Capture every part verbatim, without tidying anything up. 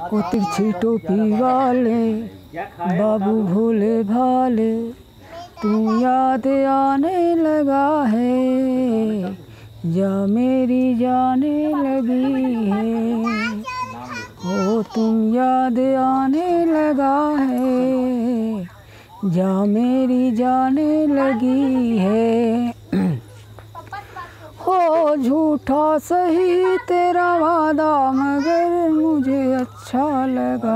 ओ तिरछी टोपी वाले बाबू भोले भाले, तू याद आने लगा है, जा मेरी जाने लगी है। ओ तुम याद आने लगा है, जा मेरी जाने लगी है। हो झूठा सही तेरा वादा मगर मुझे अच्छा लगा,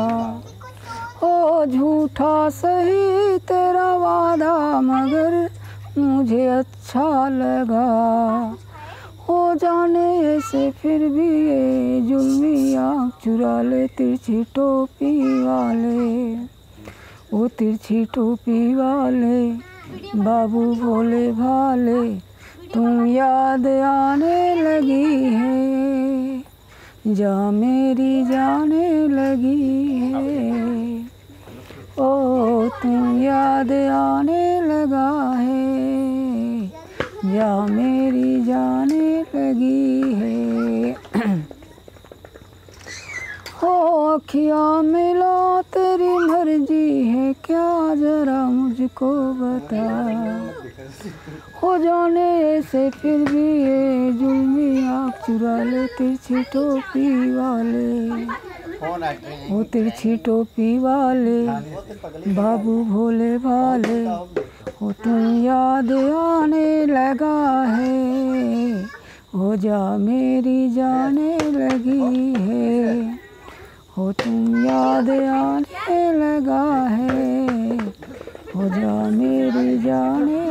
हो झूठा सही तेरा वादा मगर मुझे अच्छा लगा। हो जाने से फिर भी ये जुल्मी आँख चुरा ले तिरछी टोपी वाले, ओ तिरछी टोपी वाले बाबू भोले भाले, तुम याद आने लगी है, जा मेरी जाने लगी है। ओ तुम याद आने लगा है, जा मेरी जाने लगी है। हो अखियाँ मिला तेरी मर्जी है क्या, जरा मुझको बता। हो जाने से फिर भी ये जुल्मी आँख चुरा ले तिरछी टोपी वाले, वो तिरछी टोपी वाले बाबू भोले भाले, हो तुम याद आने लगा है, हो जा मेरी जाने लगी है। हो तुम याद आने लगा है, हो जा मेरी जाने